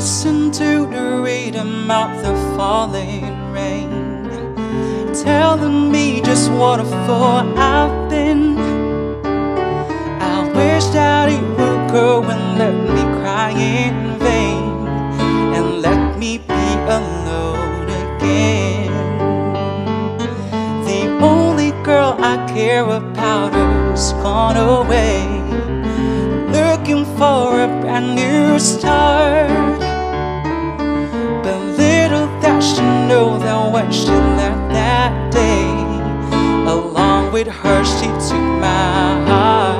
listen to the rhythm of the falling rain, telling me just what a fool I've been. I wish that it would go and let me cry in vain, and let me be alone again. The only girl I care about has gone away, looking for a brand new start. But little does she know that when she left that day, along with her she took my heart.